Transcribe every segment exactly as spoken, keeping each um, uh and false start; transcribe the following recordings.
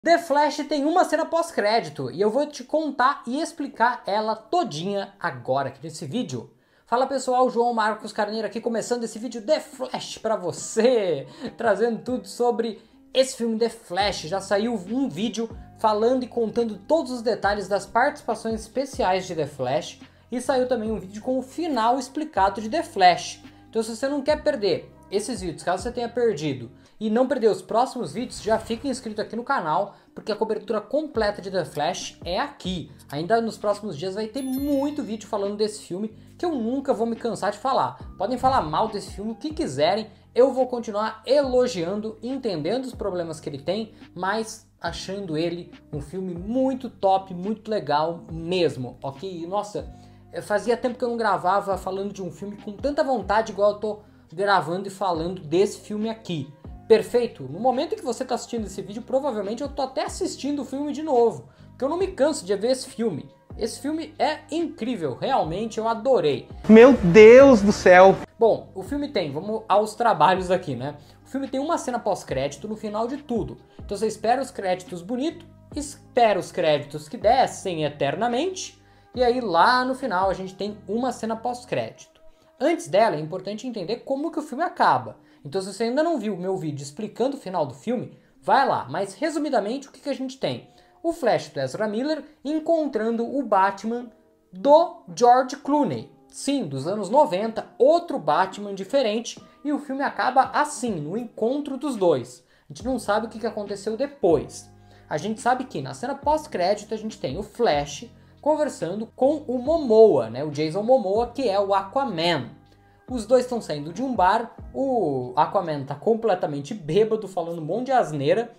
The Flash tem uma cena pós-crédito e eu vou te contar e explicar ela todinha agora aqui nesse vídeo. Fala pessoal, João Marcos Carneiro aqui começando esse vídeo The Flash pra você, trazendo tudo sobre esse filme The Flash. Já saiu um vídeo falando e contando todos os detalhes das participações especiais de The Flash e saiu também um vídeo com o final explicado de The Flash. Então se você não quer perder esses vídeos, caso você tenha perdido, e não perder os próximos vídeos, já fica inscrito aqui no canal, porque a cobertura completa de The Flash é aqui. Ainda nos próximos dias vai ter muito vídeo falando desse filme, que eu nunca vou me cansar de falar. Podem falar mal desse filme, o que quiserem, eu vou continuar elogiando, entendendo os problemas que ele tem, mas achando ele um filme muito top, muito legal mesmo, ok? Nossa, fazia tempo que eu não gravava falando de um filme com tanta vontade igual eu tô gravando e falando desse filme aqui. Perfeito? No momento em que você está assistindo esse vídeo, provavelmente eu tô até assistindo o filme de novo, porque eu não me canso de ver esse filme. Esse filme é incrível, realmente eu adorei. Meu Deus do céu! Bom, o filme tem, vamos aos trabalhos aqui, né? O filme tem uma cena pós-crédito no final de tudo. Então você espera os créditos bonitos, espera os créditos que descem eternamente, e aí lá no final a gente tem uma cena pós-crédito. Antes dela é importante entender como que o filme acaba. Então se você ainda não viu o meu vídeo explicando o final do filme, vai lá. Mas resumidamente o que, que a gente tem? O Flash do Ezra Miller encontrando o Batman do George Clooney. Sim, dos anos noventa, outro Batman diferente. E o filme acaba assim, no encontro dos dois. A gente não sabe o que, que aconteceu depois. A gente sabe que na cena pós-crédito a gente tem o Flash conversando com o Momoa, né? O Jason Momoa, que é o Aquaman. Os dois estão saindo de um bar, o Aquaman tá completamente bêbado, falando um monte de asneira.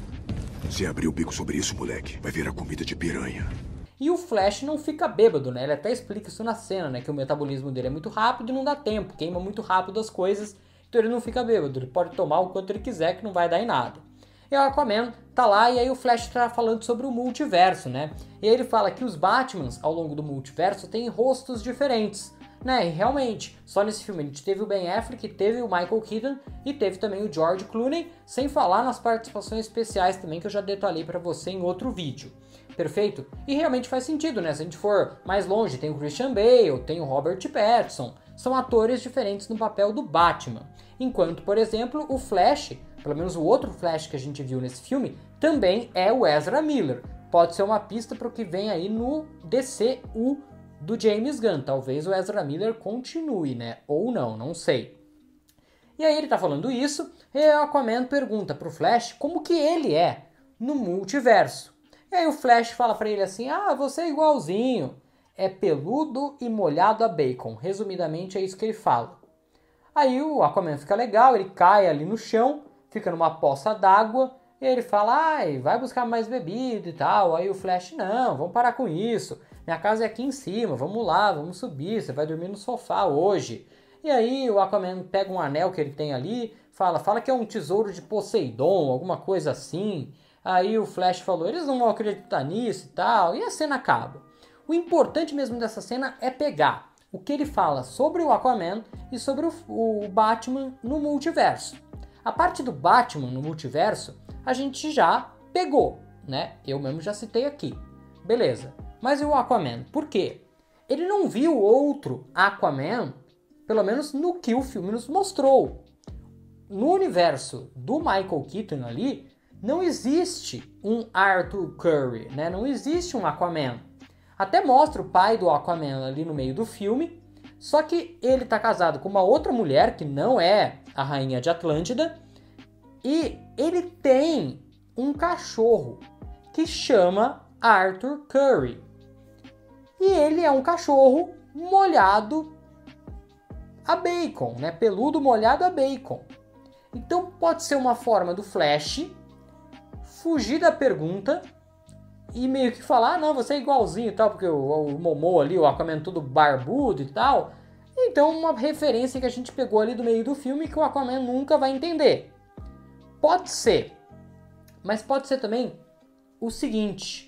Se abrir o bico sobre isso, moleque, vai virar comida de piranha. E o Flash não fica bêbado, né? Ele até explica isso na cena, né? Que o metabolismo dele é muito rápido e não dá tempo, queima muito rápido as coisas, então ele não fica bêbado. Ele pode tomar o quanto ele quiser, que não vai dar em nada. E o Aquaman tá lá e aí o Flash tá falando sobre o multiverso, né? E ele fala que os Batmans ao longo do multiverso têm rostos diferentes. Né, e realmente, só nesse filme a gente teve o Ben Affleck, teve o Michael Keaton e teve também o George Clooney, sem falar nas participações especiais também que eu já detalhei pra você em outro vídeo. Perfeito? E realmente faz sentido, né? Se a gente for mais longe, tem o Christian Bale, tem o Robert Pattinson, são atores diferentes no papel do Batman. Enquanto, por exemplo, o Flash, pelo menos o outro Flash que a gente viu nesse filme, também é o Ezra Miller. Pode ser uma pista para o que vem aí no D C U do James Gunn. Talvez o Ezra Miller continue, né? Ou não, não sei. E aí ele tá falando isso, e o Aquaman pergunta pro Flash como que ele é no multiverso. E aí o Flash fala pra ele assim, ah, você é igualzinho, é peludo e molhado a bacon. Resumidamente é isso que ele fala. Aí o Aquaman fica legal, ele cai ali no chão, fica numa poça d'água, e ele fala, ai, vai buscar mais bebida e tal. Aí o Flash, não, vamos parar com isso. Minha casa é aqui em cima, vamos lá, vamos subir, você vai dormir no sofá hoje. E aí o Aquaman pega um anel que ele tem ali, fala, fala que é um tesouro de Poseidon, alguma coisa assim. Aí o Flash falou, eles não vão acreditar nisso e tal, e a cena acaba. O importante mesmo dessa cena é pegar o que ele fala sobre o Aquaman e sobre o, o Batman no multiverso. A parte do Batman no multiverso, a gente já pegou, né? Eu mesmo já citei aqui. Beleza. Mas e o Aquaman? Por quê? Ele não viu outro Aquaman, pelo menos no que o filme nos mostrou. No universo do Michael Keaton ali, não existe um Arthur Curry, né? Não existe um Aquaman. Até mostra o pai do Aquaman ali no meio do filme, só que ele tá casado com uma outra mulher, que não é a rainha de Atlântida, e ele tem um cachorro que chama Arthur Curry. E ele é um cachorro molhado a bacon, né? Peludo molhado a bacon. Então pode ser uma forma do Flash fugir da pergunta e meio que falar, ah, não, você é igualzinho e tal, porque o, o Momoa ali, o Aquaman tudo barbudo e tal. Então uma referência que a gente pegou ali do meio do filme que o Aquaman nunca vai entender. Pode ser, mas pode ser também o seguinte...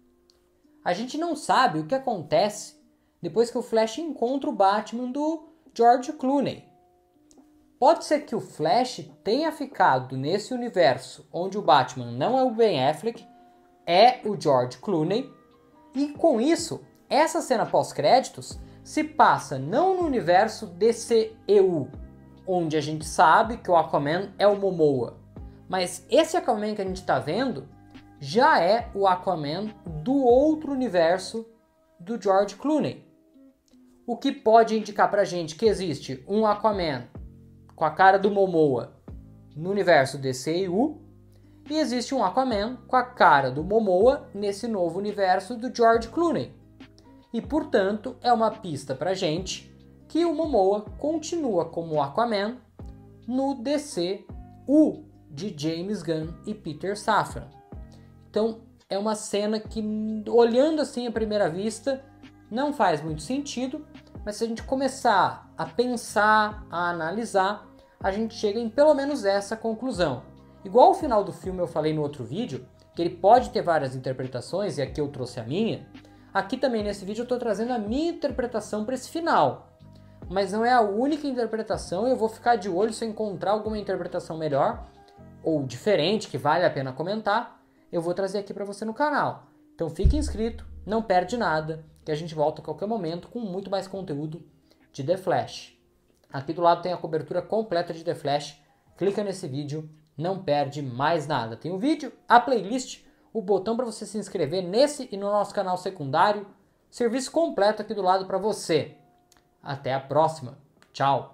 A gente não sabe o que acontece depois que o Flash encontra o Batman do George Clooney. Pode ser que o Flash tenha ficado nesse universo onde o Batman não é o Ben Affleck, é o George Clooney, e com isso, essa cena pós-créditos se passa não no universo D C E U, onde a gente sabe que o Aquaman é o Momoa, mas esse Aquaman que a gente está vendo já é o Aquaman do outro universo do George Clooney. O que pode indicar pra gente que existe um Aquaman com a cara do Momoa no universo D C E U e existe um Aquaman com a cara do Momoa nesse novo universo do George Clooney. E, portanto, é uma pista pra gente que o Momoa continua como Aquaman no D C U de James Gunn e Peter Safran. Então, é uma cena que, olhando assim à primeira vista, não faz muito sentido, mas se a gente começar a pensar, a analisar, a gente chega em pelo menos essa conclusão. Igual o final do filme eu falei no outro vídeo, que ele pode ter várias interpretações, e aqui eu trouxe a minha, aqui também nesse vídeo eu estou trazendo a minha interpretação para esse final. Mas não é a única interpretação, eu vou ficar de olho se eu encontrar alguma interpretação melhor, ou diferente, que vale a pena comentar, eu vou trazer aqui para você no canal. Então fique inscrito, não perde nada, que a gente volta a qualquer momento com muito mais conteúdo de The Flash. Aqui do lado tem a cobertura completa de The Flash, clica nesse vídeo, não perde mais nada. Tem o vídeo, a playlist, o botão para você se inscrever nesse e no nosso canal secundário, serviço completo aqui do lado para você. Até a próxima, tchau!